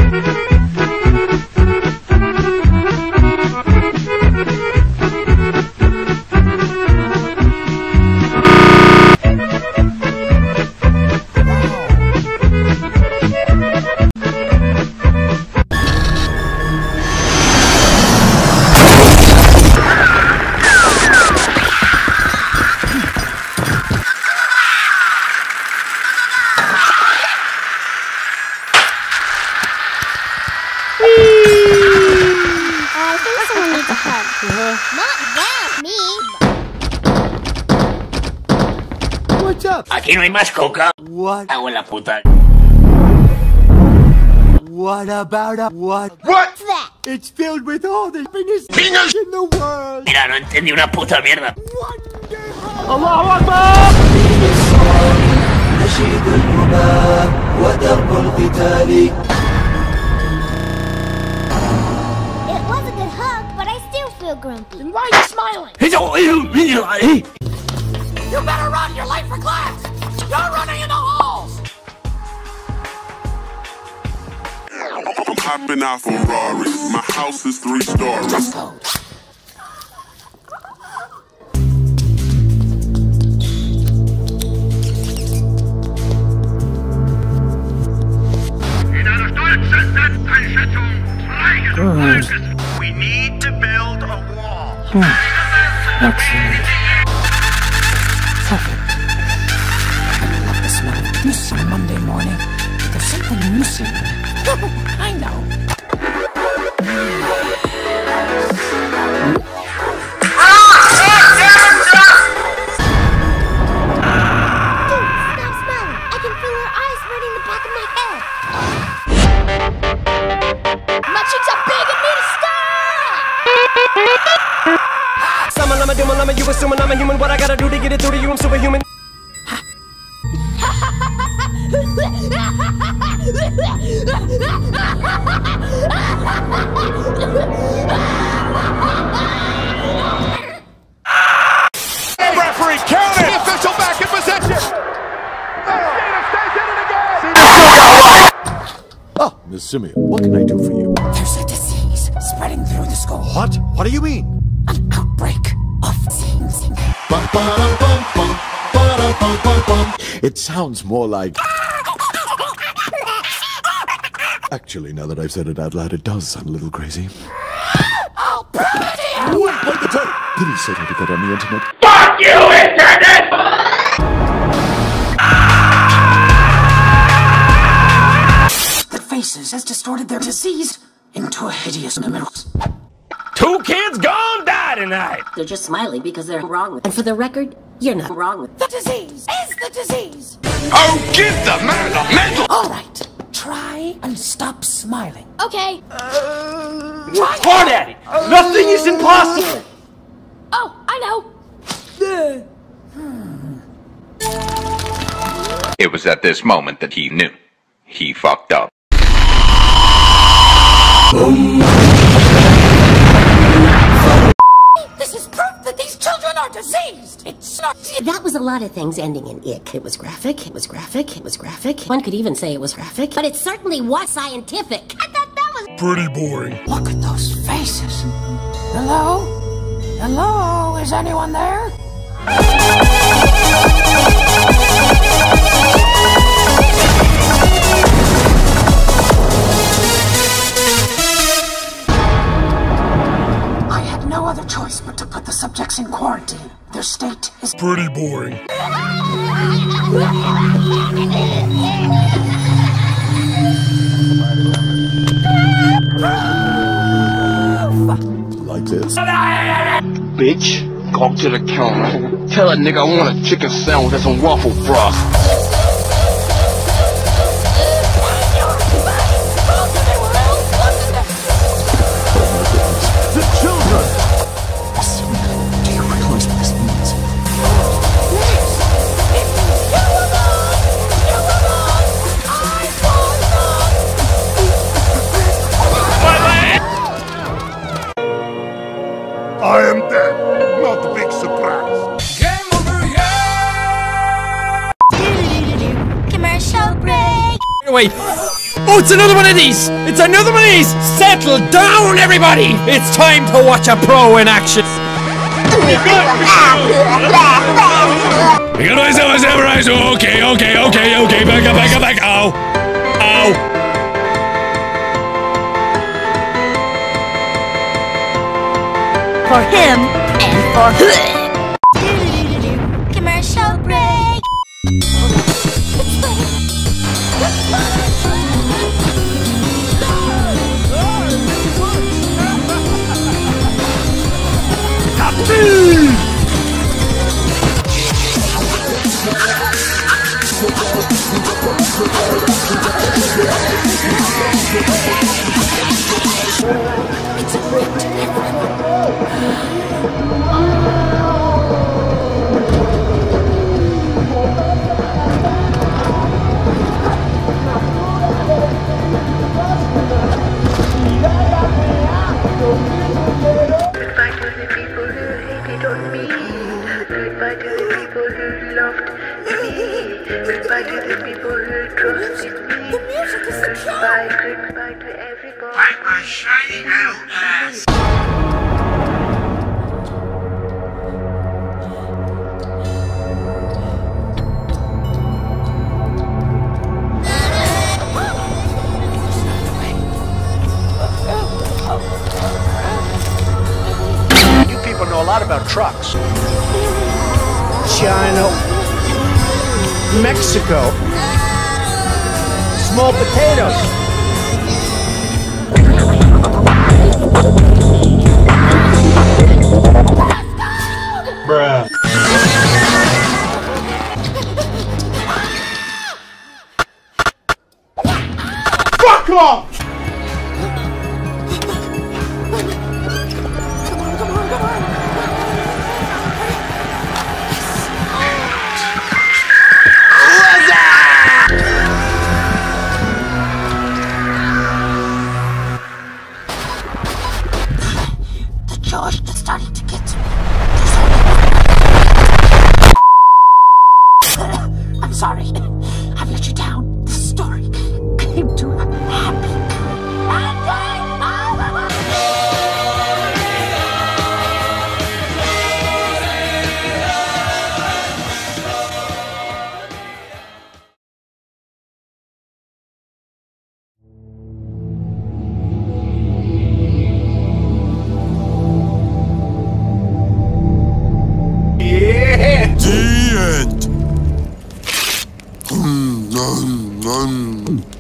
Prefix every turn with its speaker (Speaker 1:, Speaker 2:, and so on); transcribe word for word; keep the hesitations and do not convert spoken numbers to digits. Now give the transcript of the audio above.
Speaker 1: I think someone needs a hug. Not them, me.
Speaker 2: What's up?
Speaker 3: Aquí no hay más coca.
Speaker 2: What?
Speaker 3: Hago la puta.
Speaker 2: What about a what?
Speaker 3: What?
Speaker 1: What's that?
Speaker 2: It's filled with all the happiness
Speaker 3: Fingers.
Speaker 2: in the world.
Speaker 3: Mira, no entendí una puta mierda.
Speaker 2: Wonderful. Allahu Akbar!
Speaker 4: نشيد الرباب ودرب القتال.
Speaker 1: It was a good hug, but I still feel grumpy.
Speaker 5: Why are you smiling? You better run, you're late for class! You're running in the halls!
Speaker 6: I'm hopping out Ferrari. My house is three stories.
Speaker 7: We need to build a wall.
Speaker 5: Excellent. Perfect. I love the smell of this on a Monday morning. There's something missing. I know.
Speaker 1: Stop smiling. I can feel her eyes burning the back of my head.
Speaker 5: My cheeks are big and need a stop!
Speaker 8: Summon, I'm a doom, I'm a you assuming I'm a human. What I gotta do to get it through to you, I'm superhuman.
Speaker 7: Referee, count it! The official back in possession!
Speaker 9: Ah, Miss Simeon, what can I do for you?
Speaker 5: There's a disease spreading through the school.
Speaker 9: What? What do you mean?
Speaker 5: An outbreak of things.
Speaker 9: It sounds more like... Actually, now that I've said it out loud, it does sound a little crazy.
Speaker 5: I'll prove it to you!
Speaker 9: Wait, wait the tape! Please say to get on the internet.
Speaker 3: Fuck you, internet!
Speaker 5: The faces has distorted their disease into a hideous mimic.
Speaker 3: Two kids gone die tonight.
Speaker 10: They're just smiling because they're wrong with it. And for the record, you're not wrong with it.
Speaker 5: The disease is the disease!
Speaker 7: Oh, give the man a mental!
Speaker 5: Alright, try and stop smiling.
Speaker 1: Okay.
Speaker 5: Try
Speaker 8: Hard at it! Nothing is impossible!
Speaker 1: Oh, I know.
Speaker 11: It was at this moment that he knew. He fucked up.
Speaker 5: This is proof that these children are diseased! It's not...
Speaker 10: That was a lot of things ending in ick. It was graphic, it was graphic, it was graphic. One could even say it was graphic, but it certainly was scientific.
Speaker 1: I thought that was
Speaker 7: Pretty boring.
Speaker 5: Look at those faces. Hello? Hello? Is anyone there? I had no other choice but to put the subjects in quarantine. Their state is
Speaker 7: Pretty boring.
Speaker 9: Like this.
Speaker 12: Bitch, go to the counter. Tell a nigga I want a chicken sandwich and some waffle frost.
Speaker 9: The children! Do you realize what this means?
Speaker 7: I am dead. Not a big surprise.
Speaker 5: Game over here!
Speaker 1: commercial break.
Speaker 8: Wait.
Speaker 13: Oh, it's another one of these! It's another one of these! Settle down, everybody! It's time to watch a pro in action! Okay, okay, okay, okay, back up, back up, back up! Ow! Ow!
Speaker 1: For him and for her. Commercial break.
Speaker 5: It's a great
Speaker 14: Goodbye to the people who hated on me. Goodbye to the people who loved me. Goodbye to the people who trusted me. Goodbye, goodbye to everybody. Like my shiny little ass.
Speaker 15: Know a lot about trucks. China, Mexico, small potatoes. Bruh. Fuck off!
Speaker 5: George, that's starting to get to me. I'm sorry. I've let you down. This story came to a happy
Speaker 6: The end.